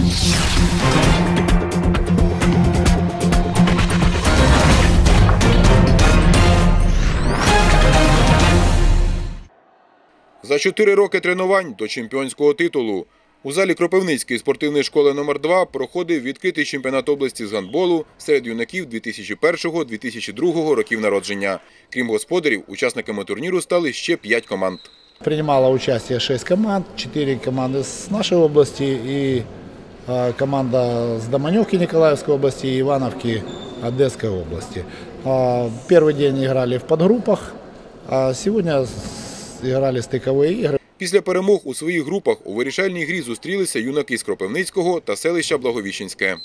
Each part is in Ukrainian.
За 4 роки тренувань до чемпіонського титулу у залі Кропивницької спортивної школи номер 2 проходив відкритий чемпіонат області з гандболу серед юнаків 2001-2002 років народження. Крім господарів, учасниками турніру стали ще 5 команд. Принимало участие 6 команд, 4 команды с нашей области и команда с Доманевки Николаевской области и Ивановки Одесской области. Первый день играли в подгруппах, а сегодня играли стыковые игры. Після перемог у своїх групах у вирішальній грі зустрілися юнаки з Кропивницького та селища Благовіщенське.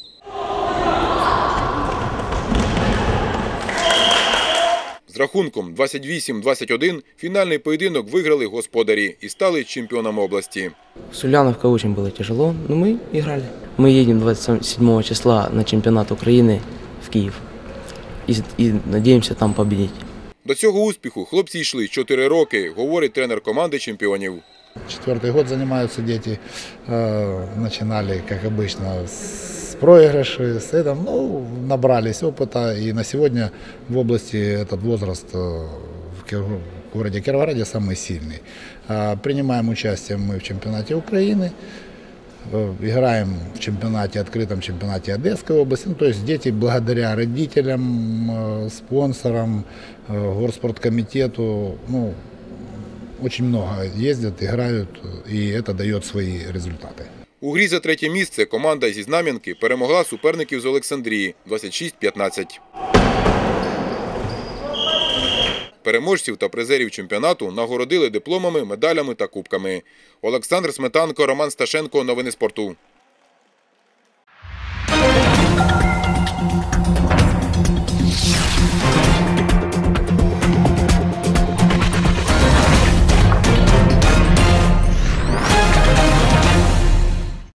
З рахунком 28-21 фінальний поєдинок виграли господарі і стали чемпіонами області. С Ульяновкой очень было тяжело, но мы играли. Мы едем 27 числа на чемпионат Украины в Киев и надеемся там победить. До цього успіху хлопці йшли 4 роки, говорить тренер команди чемпіонів. 4-й год занимаются дети, начинали, как обычно, с проигрышей, с этим, ну, набрались опыта, и на сегодня в области этот возраст в городе Кировограде самый сильный. Принимаем участие мы в чемпионате Украины, играем в чемпионате, открытом чемпионате Одесской области. Ну, то есть дети благодаря родителям, спонсорам, горспорткомитету, ну, очень много ездят, играют, и это дает свои результаты. У грі за 3-є місце команда зі Знам'янки перемогла суперників з Олександрії 26-15. Переможців та призерів чемпіонату нагородили дипломами, медалями та кубками. Олександр Сметанко, Роман Сташенко. Новини спорту.